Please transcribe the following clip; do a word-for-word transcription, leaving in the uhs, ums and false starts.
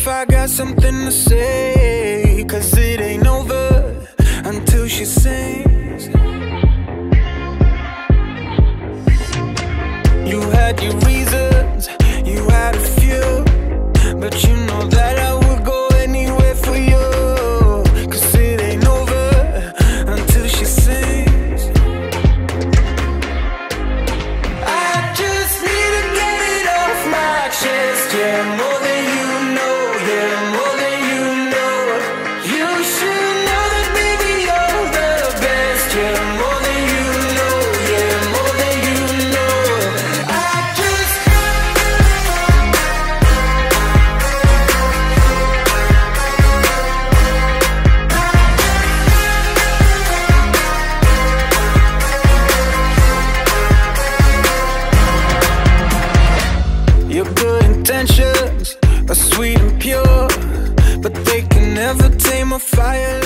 if I got something to say, 'cause it ain't over until she sings. You had your reasons, you had a few, but you know that I would go anywhere for you, 'cause it ain't over until she sings. I just need to get it off my chest, yeah, more than you know, yeah, more than you know. You should know that, baby, you're the best, yeah, more than you know, yeah, more than you know. I just your good intentions are sweet and pure, but they can never tame a fire